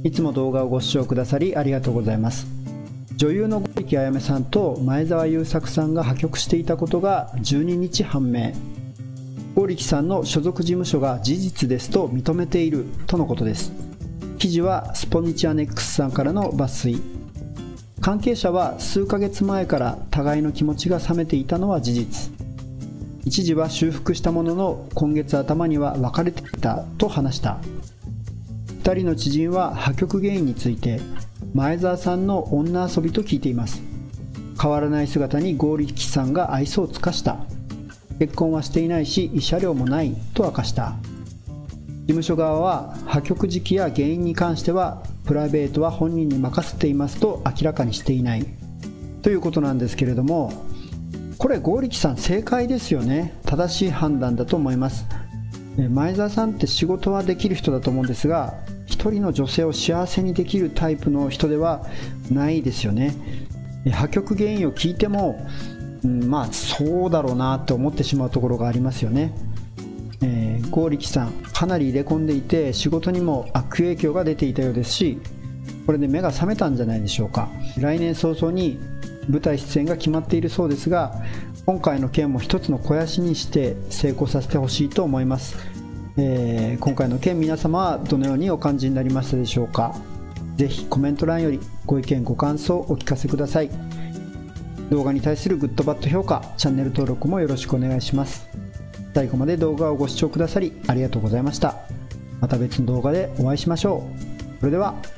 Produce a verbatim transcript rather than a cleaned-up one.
いつも動画をご視聴くださりありがとうございます。女優の剛力彩芽さんと前澤友作さんが破局していたことがじゅうににち判明。剛力さんの所属事務所が事実ですと認めているとのことです。記事はスポニチアネックスさんからの抜粋。関係者は数ヶ月前から互いの気持ちが冷めていたのは事実。一時は修復したものの今月頭には別れていたと話した。ふたりの知人は破局原因について前澤さんの女遊びと聞いています。変わらない姿に剛力さんが愛想を尽かした。結婚はしていないし慰謝料もないと明かした。事務所側は破局時期や原因に関してはプライベートは本人に任せていますと明らかにしていないということなんですけれども、これ剛力さん正解ですよね。正しい判断だと思います。前澤さんって仕事はできる人だと思うんですが、一人の女性を幸せにできるタイプの人ではないですよね。破局原因を聞いても、うん、まあそうだろうなって思ってしまうところがありますよね。えー、剛力さんかなり入れ込んでいて仕事にも悪影響が出ていたようですし、これで目が覚めたんじゃないでしょうか。来年早々に舞台出演が決まっているそうですが、今回の件も一つの肥やしにして成功させてほしいと思います。えー、今回の件皆様はどのようにお感じになりましたでしょうか。ぜひコメント欄よりご意見ご感想をお聞かせください。動画に対するグッドバッド評価、チャンネル登録もよろしくお願いします。最後まで動画をご視聴くださりありがとうございました。また別の動画でお会いしましょう。それでは。